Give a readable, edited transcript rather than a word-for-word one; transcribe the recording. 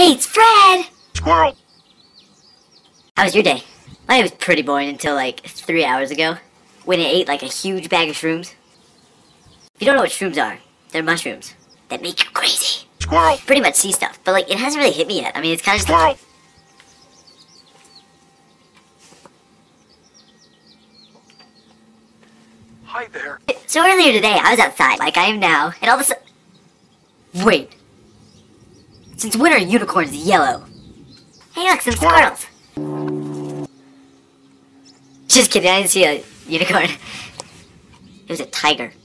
Hey, it's Fred! Squirrel! How was your day? My day was pretty boring until like 3 hours ago, when I ate like a huge bag of shrooms. If you don't know what shrooms are, they're mushrooms that make you crazy. Squirrel! Pretty much see stuff, but like it hasn't really hit me yet. I mean, it's kind of just Squirrel! Hi there. So earlier today, I was outside, like I am now, and all of a sudden... Wait. Since when are unicorns yellow? Hey look, some squirrels. Just kidding, I didn't see a unicorn. It was a tiger.